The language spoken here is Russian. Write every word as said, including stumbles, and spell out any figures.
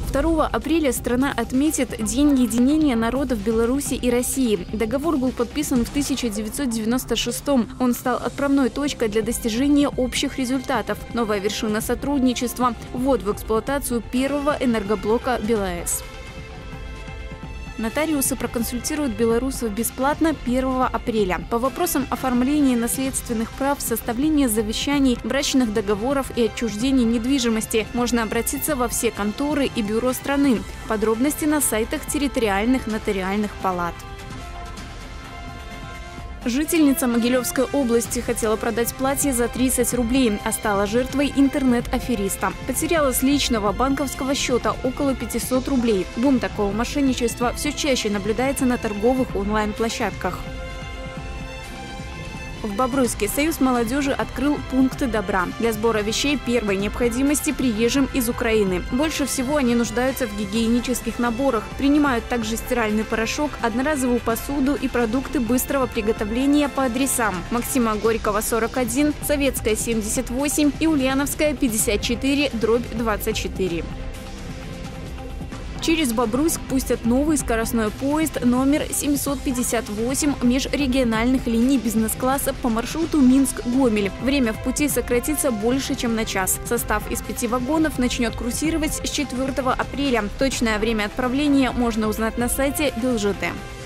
второго апреля страна отметит День единения народов Беларуси и России. Договор был подписан в тысяча девятьсот девяносто шестом. Он стал отправной точкой для достижения общих результатов. Новая вершина сотрудничества – ввод в эксплуатацию первого энергоблока БелАЭС. Нотариусы проконсультируют белорусов бесплатно первого апреля. По вопросам оформления наследственных прав, составления завещаний, брачных договоров и отчуждения недвижимости можно обратиться во все конторы и бюро страны. Подробности на сайтах территориальных нотариальных палат. Жительница Могилевской области хотела продать платье за тридцать рублей, а стала жертвой интернет-афериста. Потеряла с личного банковского счета около пятисот рублей. Бум такого мошенничества все чаще наблюдается на торговых онлайн-площадках. В Бобруйске Союз молодежи открыл пункты добра для сбора вещей первой необходимости приезжим из Украины. Больше всего они нуждаются в гигиенических наборах. Принимают также стиральный порошок, одноразовую посуду и продукты быстрого приготовления по адресам: Максима Горького, сорок один, Советская, семьдесят восемь и Ульяновская, пятьдесят четыре, дробь двадцать четыре. Через Бобруйск пустят новый скоростной поезд номер семьсот пятьдесят восемь межрегиональных линий бизнес-класса по маршруту Минск-Гомель. Время в пути сократится больше, чем на час. Состав из пяти вагонов начнет курсировать с четвёртого апреля. Точное время отправления можно узнать на сайте БелЖэТэ.